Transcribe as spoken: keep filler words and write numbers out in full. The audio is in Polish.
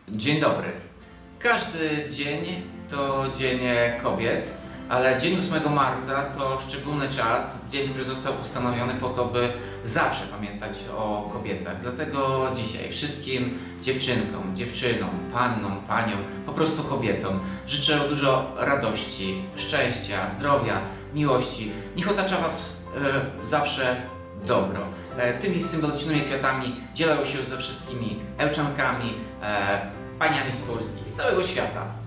Dzień dobry. Każdy dzień to Dzień Kobiet, ale dzień ósmego marca to szczególny czas, dzień, który został ustanowiony po to, by zawsze pamiętać o kobietach. Dlatego dzisiaj wszystkim dziewczynkom, dziewczynom, pannom, paniom, po prostu kobietom życzę dużo radości, szczęścia, zdrowia, miłości. Niech otacza Was e, zawsze dobro. E, tymi symbolicznymi kwiatami dzielą się ze wszystkimi Ełczankami, e, paniami z Polski, z całego świata.